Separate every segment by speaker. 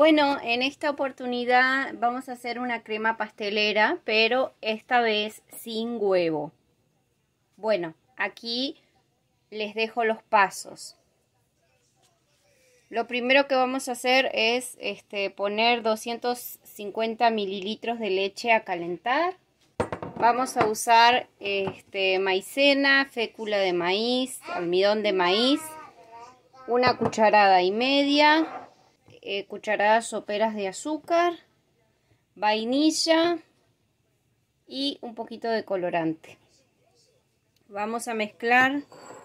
Speaker 1: Bueno, en esta oportunidad vamos a hacer una crema pastelera, pero esta vez sin huevo. Bueno, aquí les dejo los pasos. Lo primero que vamos a hacer es poner 250 mililitros de leche a calentar. Vamos a usar maicena, fécula de maíz, almidón de maíz, 1,5 cucharadas, cucharadas soperas de azúcar, vainilla y un poquito de colorante. Vamos a mezclar.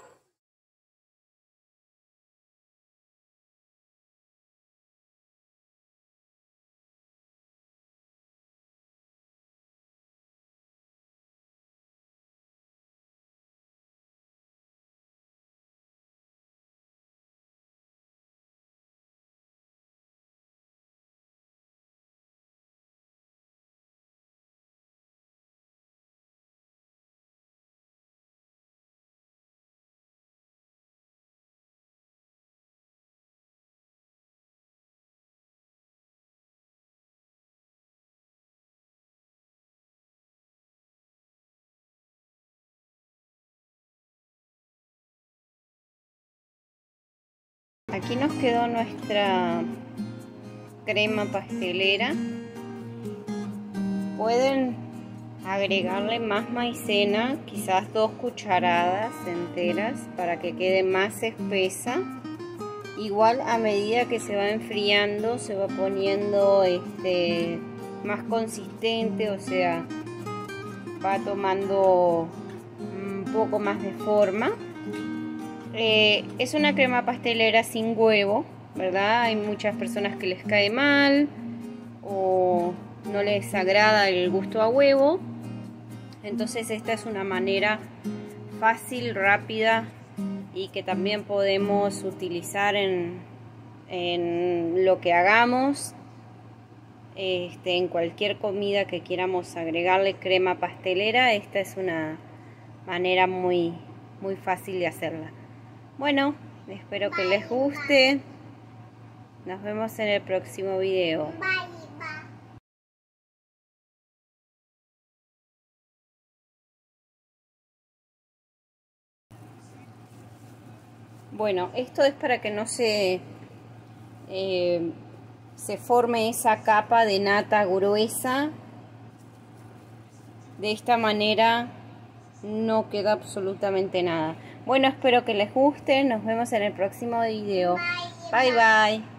Speaker 1: Aquí nos quedó nuestra crema pastelera. Pueden agregarle más maicena, quizás 2 cucharadas enteras para que quede más espesa. Igual a medida que se va enfriando se va poniendo más consistente, o sea, va tomando un poco más de forma. Es una crema pastelera sin huevo, ¿verdad? Hay muchas personas que les cae mal o no les agrada el gusto a huevo. Entonces esta es una manera fácil, rápida y que también podemos utilizar en lo que hagamos, en cualquier comida que queramos agregarle crema pastelera. Esta es una manera muy fácil de hacerla. Bueno, espero que les guste. Nos vemos en el próximo video. Bueno, esto es para que no se forme esa capa de nata gruesa. De esta manera no queda absolutamente nada. Bueno, espero que les guste. Nos vemos en el próximo video. Bye bye.